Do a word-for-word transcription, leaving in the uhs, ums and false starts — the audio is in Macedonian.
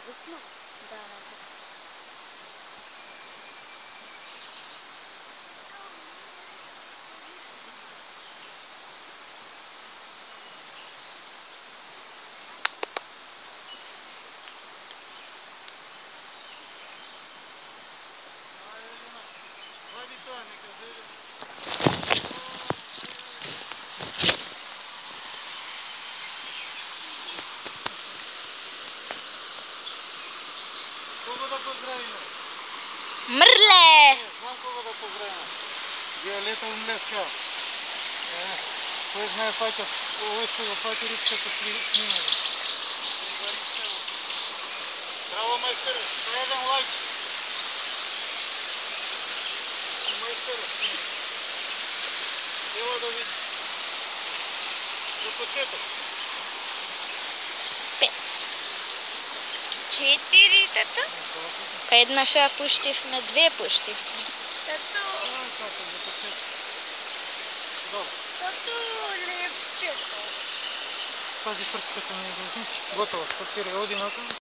Абсолютно. Да, да. Кого да поздравим? Мрле! Знам кого да поздравим. Виолета Умлеска. Кой знае файта, ovo što ga fati ripката снимали. Браво, майстере! Среден лайк! Майстере! Ела да види. За почеток. Пет. Четири, тато. Една ша пуштивме, две пуштивме. Тато. Како за почеток. Добро. Тато лепчето. Пази пръстите, не го знаеш. Готово, спасирай, оди натам.